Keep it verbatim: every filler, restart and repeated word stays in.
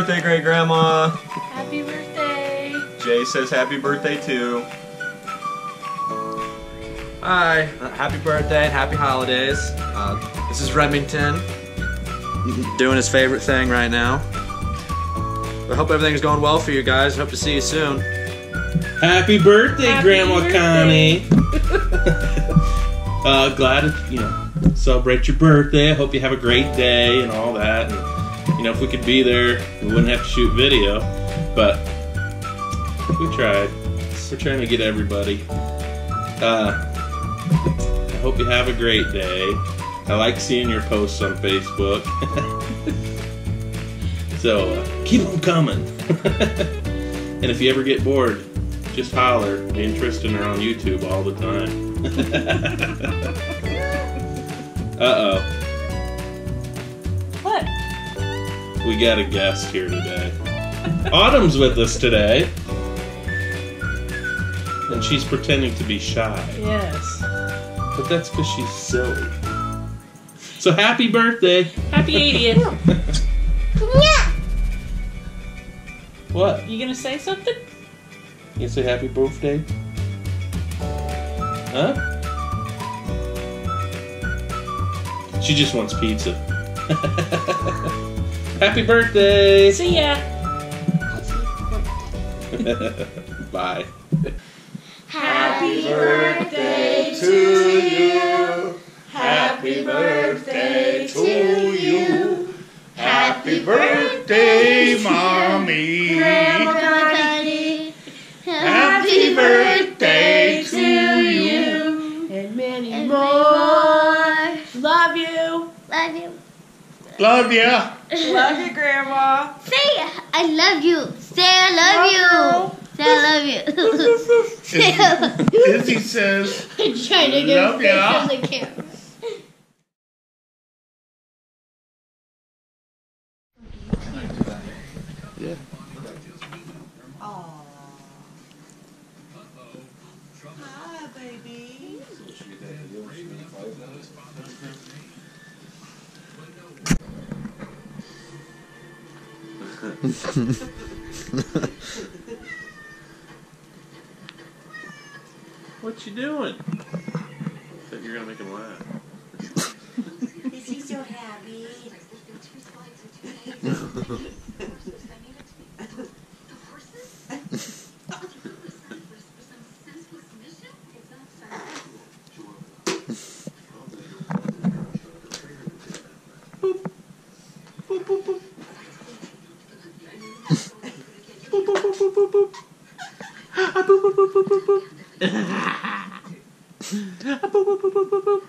birthday, Great Grandma. Happy birthday. Jay says happy birthday too. Hi, uh, happy birthday and happy holidays. Uh, this is Remington doing his favorite thing right now. I hope everything's going well for you guys. Hope to see you soon. Happy birthday, Happy Grandma birthday. Connie. uh, glad to, you know, celebrate your birthday. I hope you have a great day and all that. And, you know, if we could be there, we wouldn't have to shoot video. But we tried. We're trying to get everybody. Uh, I hope you have a great day. I like seeing your posts on Facebook. So, uh, keep them coming. And if you ever get bored, just holler. Me and Tristan are on YouTube all the time. Uh-oh. What? We got a guest here today. Autumn's with us today. And she's pretending to be shy. Yes. But that's because she's silly. So happy birthday. Happy eightieth. What? You gonna say something? You say happy birthday? Huh? She just wants pizza. Happy birthday! See ya. Bye. Happy birthday to you. Happy birthday to you. Happy birthday, Mommy. Grandma Connie. Happy birthday to you. And many And more. Love you. Love you. Love ya. Love you, Grandma. Say I love you. Say I love you. Say I love you. Say I love you. Izzy says, I'm trying to get love a face ya. on the camera. Yeah. Hi, baby. What you doing? Thought you were gonna make him laugh. Is he so happy? Boop. Boop, boop, boop. Boop, boop, boop, boop, boop, boop. Ah, boop, boop, boop, boop, boop, boop. Ah, boop, boop, boop, boop, boop, boop.